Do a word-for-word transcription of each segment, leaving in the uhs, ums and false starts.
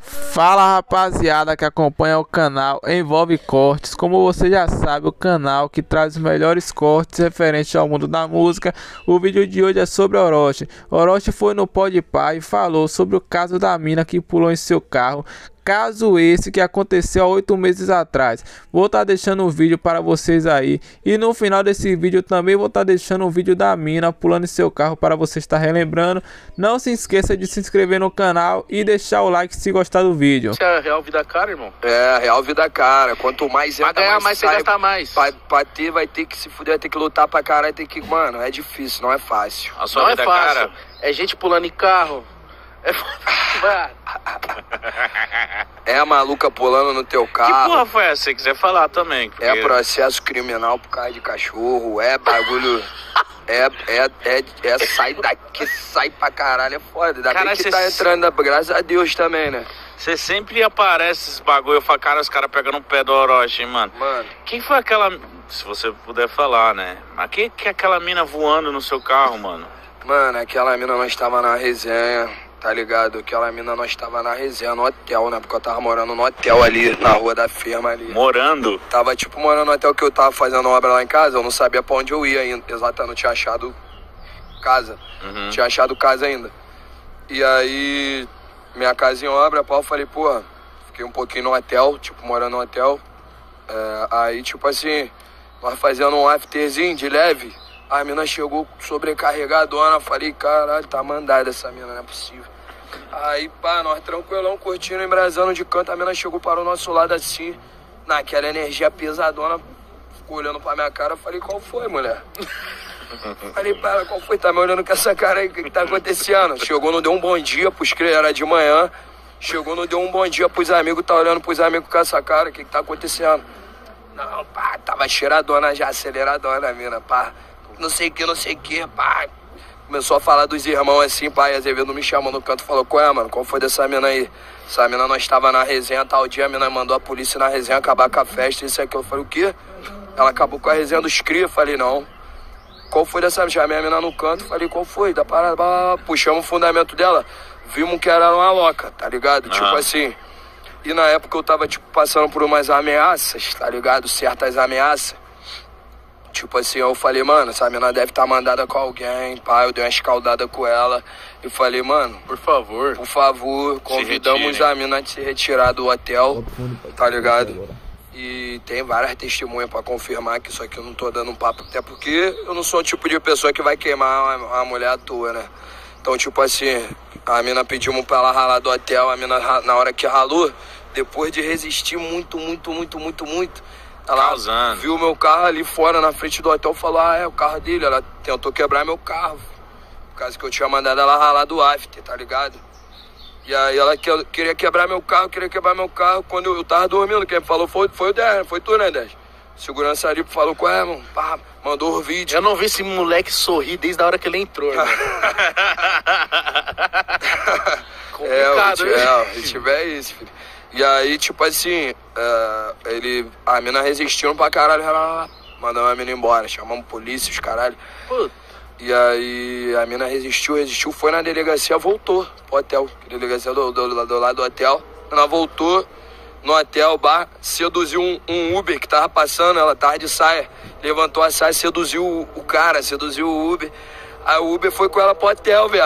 Fala rapaziada que acompanha o canal Envolve Cortes. Como você já sabe, o canal que traz os melhores cortes referentes ao mundo da música. O vídeo de hoje é sobre Orochi. Orochi foi no Podpah e falou sobre o caso da mina que pulou em seu carro. Caso esse que aconteceu há oito meses atrás. Vou estar tá deixando um vídeo para vocês aí. E no final desse vídeo também vou estar tá deixando um vídeo da mina pulando em seu carro para você estar relembrando. Não se esqueça de se inscrever no canal e deixar o like se gostar do vídeo. Isso é real vida cara, irmão? É, real vida cara. Quanto mais entra, pra ganhar mais, mais sai, você gasta mais. Pra, pra ter, vai ter que se fuder, vai ter que lutar pra caralho, tem que... Mano, é difícil, não é fácil. A sua não vida é fácil. Cara? É gente pulando em carro. É... é maluca pulando no teu carro. Que porra foi essa? Se você quiser falar também. Porque... É processo criminal por causa de cachorro. É bagulho. é, é, é, é sai daqui, sai pra caralho. É foda. Ainda bem que tá entrando, graças a Deus também, né? Você sempre aparece esses bagulho. Eu falo, cara, os caras pegando o pé do Orochi, hein, mano. Mano. Quem foi aquela. Se você puder falar, né? Mas quem que é aquela mina voando no seu carro, mano? Mano, aquela mina nós tava na resenha. Tá ligado? Aquela mina nós tava na resenha, no hotel, né? Porque eu tava morando no hotel ali, na rua da firma ali. Morando? Tava tipo morando no hotel que eu tava fazendo obra lá em casa, eu não sabia pra onde eu ia ainda. Exato, não tinha achado casa. Uhum. Tinha achado casa ainda. E aí, minha casa em obra, pô, eu falei, pô, fiquei um pouquinho no hotel, tipo, morando no hotel. É, aí, tipo assim, nós fazendo um afterzinho de leve. A mina chegou sobrecarregadona, falei, caralho, tá mandada essa mina, não é possível. Aí, pá, nós tranquilão, curtindo, embrasando de canto, a mina chegou para o nosso lado assim, naquela energia pesadona, ficou olhando pra minha cara, falei, qual foi, mulher? Falei, para, qual foi? Tá me olhando com essa cara aí, o que que tá acontecendo? Chegou, não deu um bom dia pros crianças, era de manhã, chegou, não deu um bom dia pros amigos, tá olhando pros amigos com essa cara, o que que tá acontecendo? Não, pá, tava cheiradona já, aceleradona a mina, pá. Não sei o que, não sei o que, pá. Começou a falar dos irmãos assim, pai. Azevedo me chamou no canto e falou, qual é, mano? Qual foi dessa mina aí? Essa mina, nós tava na resenha tal dia, a mina mandou a polícia na resenha acabar com a festa, isso e aquilo. Eu falei, o quê? Ela acabou com a resenha dos cria. Falei, não. Qual foi dessa mina? Chamei a mina no canto, falei, qual foi? Da parada, puxamos o fundamento dela, vimos que era uma louca, tá ligado? Ah. Tipo assim. E na época eu tava, tipo, passando por umas ameaças, tá ligado? Certas ameaças. Tipo assim, eu falei, mano, essa mina deve estar tá mandada com alguém, pá, eu dei uma escaldada com ela. E falei, mano, por favor, por favor, convidamos a mina a se retirar do hotel, tá ligado? E tem várias testemunhas pra confirmar que isso aqui eu não tô dando um papo, até porque eu não sou o tipo de pessoa que vai queimar uma, uma mulher à toa, né? Então, tipo assim, a mina pedimos pra ela ralar do hotel, a mina, na hora que ralou, depois de resistir muito, muito, muito, muito, muito, ela Causando. viu meu carro ali fora, na frente do hotel, falou, ah, é o carro dele. Ela tentou quebrar meu carro, por causa que eu tinha mandado ela ralar do after, tá ligado? E aí ela que, queria quebrar meu carro, queria quebrar meu carro. Quando eu, eu tava dormindo, quem falou foi, foi o dez, foi tu, né, dez? Segurança ali falou, qual é, mano? Pá, mandou o vídeo. Eu não vi esse moleque sorrir desde a hora que ele entrou, né? É, o vídeo, é, o vídeo é isso, filho. E aí, tipo assim, uh, ele, a mina resistindo pra caralho, mandamos a mina embora, chamamos polícia, os caralho. Puta. E aí a mina resistiu, resistiu, foi na delegacia, voltou pro hotel, delegacia do, do, do, do lado do hotel. Ela voltou no hotel, bar, seduziu um, um Uber que tava passando, ela tava de saia, levantou a saia, seduziu o, o cara, seduziu o Uber. Aí o Uber foi com ela pro hotel, velho.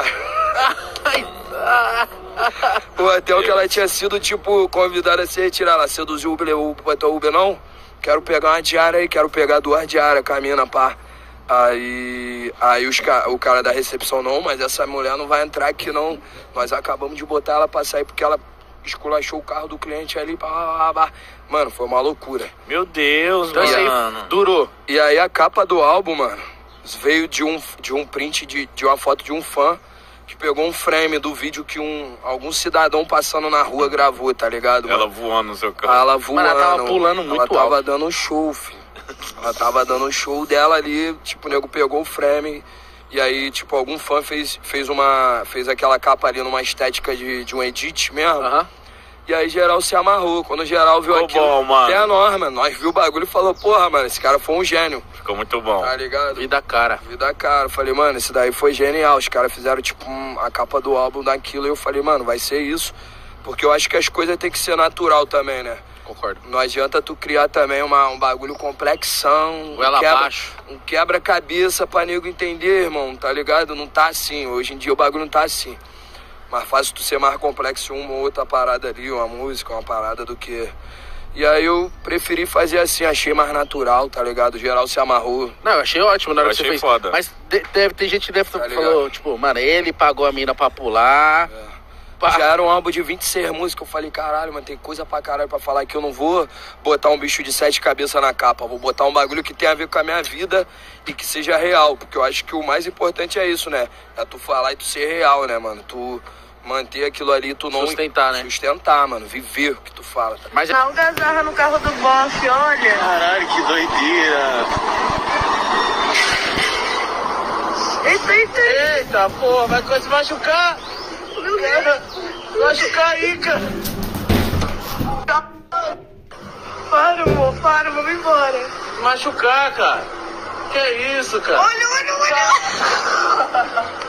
O hotel que ela tinha sido, tipo, convidada a se retirar. Ela seduziu o Uber, o Uber, Uber não, quero pegar uma diária aí, quero pegar duas diárias com a mina, pá. Aí, aí os, o cara da recepção, não, mas essa mulher não vai entrar aqui, não. Nós acabamos de botar ela pra sair porque ela esculachou o carro do cliente ali, pá, pá. Mano, foi uma loucura. Meu Deus, então, mano. Aí, durou. E aí a capa do álbum, mano, veio de um, de um print, de, de uma foto de um fã que pegou um frame do vídeo que um, algum cidadão passando na rua gravou, tá ligado? Ela mano? voando no seu carro. Ela voando. Mas ela tava pulando muito alto. Ela tava dando um show, filho. Ela tava dando um show dela ali, tipo, o nego pegou o frame. E aí, tipo, algum fã fez, fez uma. Fez aquela capa ali numa estética de, de um edit mesmo. Aham. Uhum. E aí geral se amarrou. Quando geral viu Ficou aquilo, bom, mano. Até a norma, nós viu o bagulho e falou, porra, mano, esse cara foi um gênio. Ficou muito bom. Tá ligado? Vida cara. Vida cara. Falei, mano, esse daí foi genial. Os caras fizeram, tipo, um, a capa do álbum daquilo. E eu falei, mano, vai ser isso. Porque eu acho que as coisas tem que ser natural também, né? Concordo. Não adianta tu criar também uma, um bagulho complexão, Goela um quebra, abaixo. um quebra-cabeça pra nego entender, irmão, tá ligado? Não tá assim, hoje em dia o bagulho não tá assim. Mais fácil tu ser mais complexo uma ou outra parada ali, uma música, uma parada do que... E aí eu preferi fazer assim, achei mais natural, tá ligado? O geral se amarrou. Não, eu achei ótimo na hora Eu que você achei fez. foda. Mas de- deve, tem gente que deve Tá tá falou, tipo, mano, ele pagou a mina pra pular. É. Pá. Já era um álbum de vinte e seis músicas, eu falei, caralho, mano, tem coisa pra caralho pra falar que eu não vou botar um bicho de sete cabeças na capa, vou botar um bagulho que tenha a ver com a minha vida e que seja real, porque eu acho que o mais importante é isso, né? É tu falar e tu ser real, né, mano? Tu manter aquilo ali, tu não... Sustentar, né? Sustentar, mano, viver o que tu fala. Tá? Mas Algazarra no carro do bofe, olha. caralho, que doideira. Eita, eita, eita. Eita, porra, vai se machucar. Vai machucar aí, cara. Para, amor, para, vamos embora. Machucar, cara. Que isso, cara? Olha, olha, olha.